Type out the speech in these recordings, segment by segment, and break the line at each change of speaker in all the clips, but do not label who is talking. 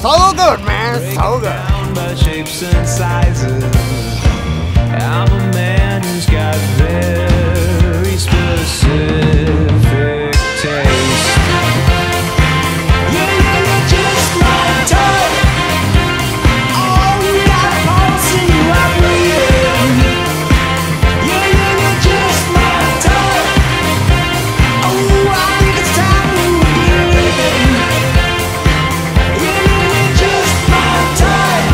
So good, man, so good.
By shapes and sizes. I'm a man who's got very specific taste. Yeah, you're just my type. Oh, you got a pulse and you are breathing. Yeah, you're just my type. Oh, I think it's time we were living. Yeah, you're just my type.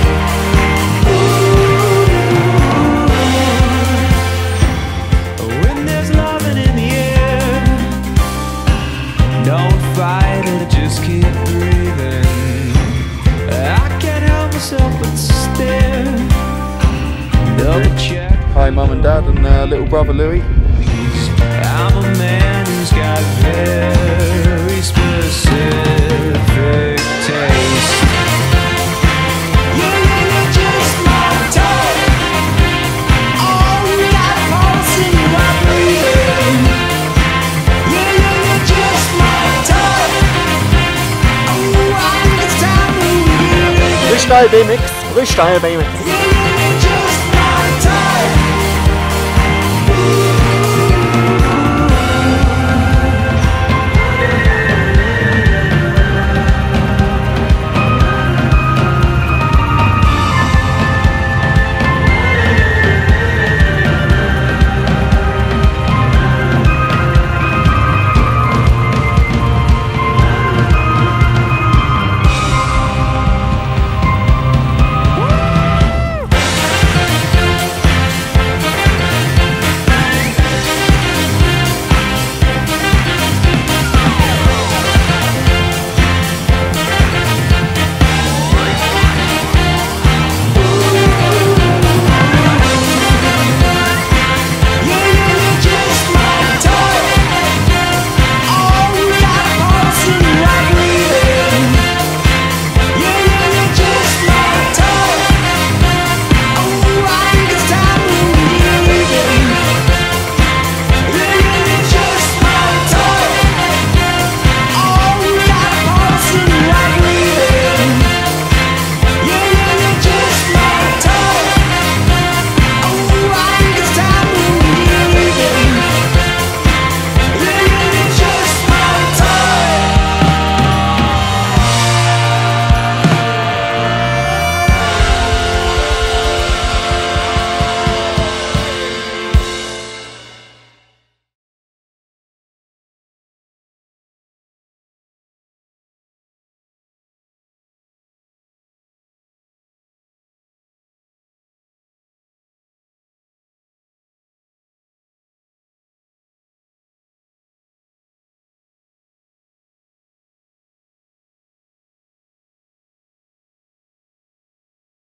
When there's loving in the air, don't fight it, just keep breathing. I can't help myself but stare. Double check.
Hi, Mum and Dad, and little brother Louis.
I'm a man who's got very specific taste. Yeah, you're just my type. Oh, you got a pulse and you are breathing. Yeah, you're just my type. Oh, I think it's time we get it.
Freestyle BMX, Freestyle BMX.
Yeah,